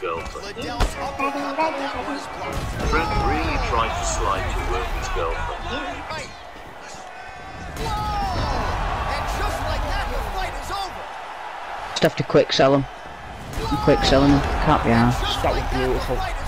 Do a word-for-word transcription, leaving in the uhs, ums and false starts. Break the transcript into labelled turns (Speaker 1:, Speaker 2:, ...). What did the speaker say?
Speaker 1: girlfriend.
Speaker 2: Liddell's uppercut, but that was blocked.
Speaker 1: Brent really tries to slide to work his girlfriend.
Speaker 2: Right. Whoa! And just like that, the fight is over.
Speaker 3: Just have to quick sell him. Quick sell him. Can't be arsed.
Speaker 2: Just like that, the fight is